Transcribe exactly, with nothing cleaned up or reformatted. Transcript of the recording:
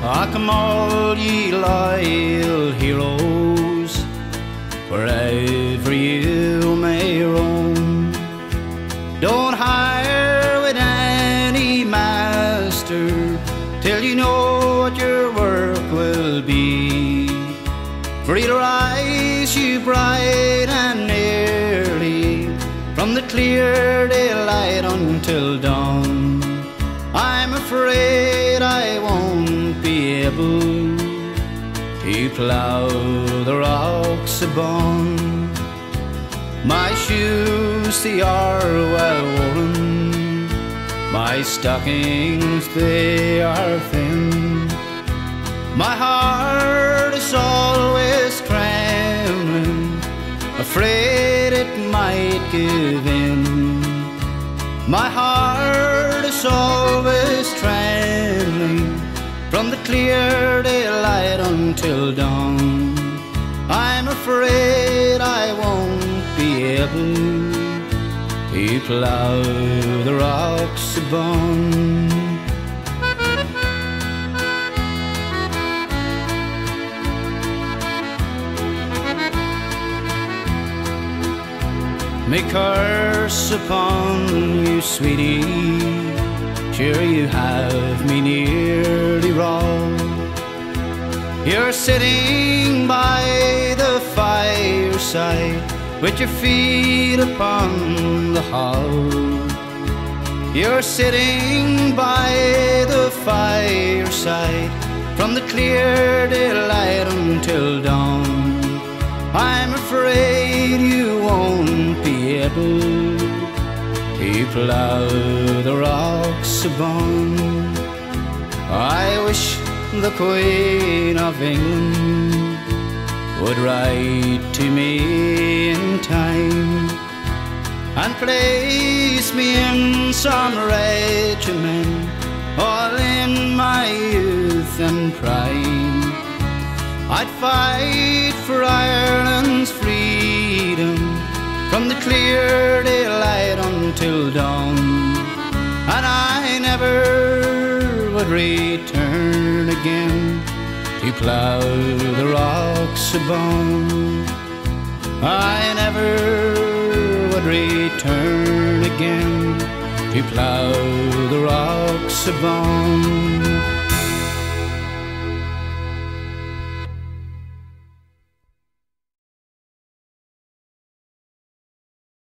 Ah, come all ye loyal heroes, wherever you may roam. Don't hire with any master till you know what your work will be. For he'll rise you bright and early, from the clear daylight until dawn. I'm afraid I won't be able to plough the Rocks of Bawn. My shoes they are well worn, my stockings they are thin. My heart is always trembling, afraid it might give in. My heart is always trembling, from the clear daylight until dawn. I'm afraid I won't be able to plough the Rocks of Bawn. May curse upon you, sweetie, sure you have me nearly wrong. You're sitting by the fireside with your feet upon the hob. You're sitting by the fireside from the clear daylight until dawn. I'm afraid you won't be able to plough the Rocks of Bawn. I wish the Queen of England would write to me in time and place me in some regiment, all in my youth and prime. I'd fight for Ireland's freedom from the clear daylight until dawn, and I never would return again to plough the Rocks of Bawn. I never would return again to plough the Rocks of Bawn.